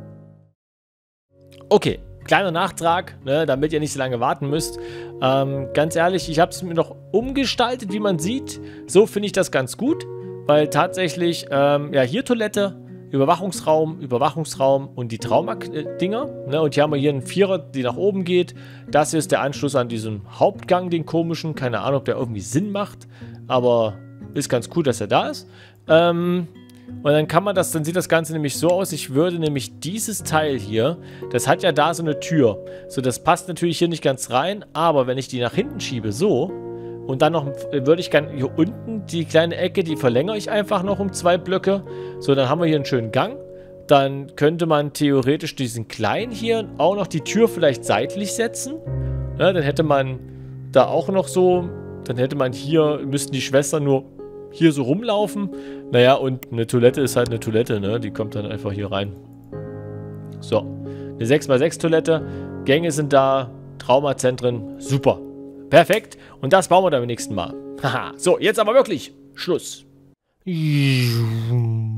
[SPEAKER 1] Okay, kleiner Nachtrag, ne, damit ihr nicht so lange warten müsst. Ähm, ganz ehrlich, ich habe es mir noch umgestaltet, wie man sieht. So finde ich das ganz gut, weil tatsächlich, ähm, ja, hier Toilette, Überwachungsraum, Überwachungsraum und die Trauma-Dinger. Ne? Und hier haben wir hier einen Vierer, die nach oben geht. Das hier ist der Anschluss an diesen Hauptgang, den komischen. Keine Ahnung, ob der irgendwie Sinn macht. Aber ist ganz cool, dass er da ist. Ähm, und dann kann man das, dann sieht das Ganze nämlich so aus. Ich würde nämlich dieses Teil hier, das hat ja da so eine Tür. So, das passt natürlich hier nicht ganz rein. Aber wenn ich die nach hinten schiebe, so... Und dann noch, würde ich gerne hier unten die kleine Ecke, die verlängere ich einfach noch um zwei Blöcke. So, dann haben wir hier einen schönen Gang. Dann könnte man theoretisch diesen kleinen hier auch noch die Tür vielleicht seitlich setzen. Ja, dann hätte man da auch noch so, dann hätte man hier, müssten die Schwestern nur hier so rumlaufen. Naja, und eine Toilette ist halt eine Toilette, ne? Die kommt dann einfach hier rein. So, eine sechs mal sechs Toilette. Gänge sind da, Traumazentren, super. Perfekt. Und das bauen wir dann beim nächsten Mal. Haha. So, jetzt aber wirklich Schluss.